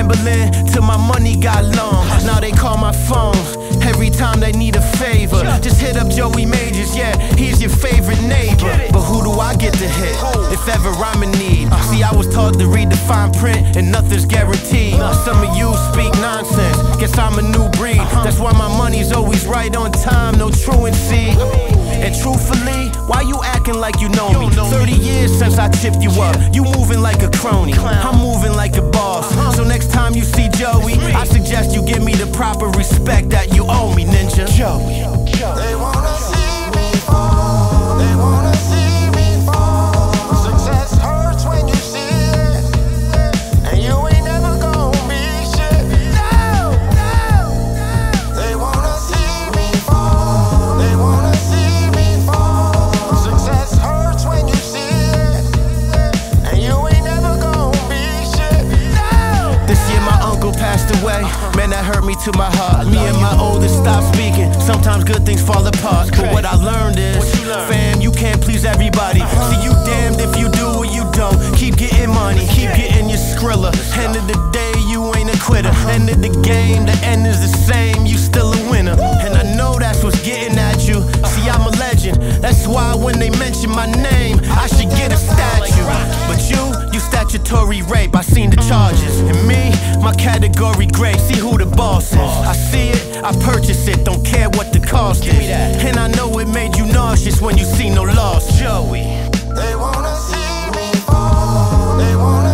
gambling till my money got long. Now they call my phone every time they need a favor. Just hit up Joey Majors, yeah, he's your favorite neighbor. But who do I get to hit if ever I'm in need? See, I was taught to read the fine print and nothing's guaranteed. Some of you speak nonsense, guess I'm a new breed. That's why my money's always right on time, no truancy. And truthfully, why you acting like you know me? 30 years since I tipped you up, you moving like a crony, I'm moving like a boss. So next time you see Joey, I suggest you give me the proper respect that you owe me, ninja. Joey. They wanna see me fall, they wanna see me fall. Success hurts when you see it, and you ain't never gonna be shit. No, no, no. They wanna see me fall, they wanna see me fall. Success hurts when you see it, and you ain't never gonna be shit. No. This year my uncle passed away, man, that hurt me to my heart. Me and my oldest stopped speaking, sometimes good things fall apart. But what I learned is, fam, you can't please everybody. See, you damned if you do or you don't. Keep getting money, keep getting your Skrilla. End of the day, you ain't a quitter. End of the game, the end is the same, you still a winner. And I know that's what's getting at you. See, I'm a legend, that's why when they mention my name, I should get a statue. But you statutory rape, I seen the charges. And me, my category great, see who the boss is. I see it, I purchase it, don't care what the cost is. And I know it made you nauseous when you see no loss. Joey. They wanna see me fall, they wanna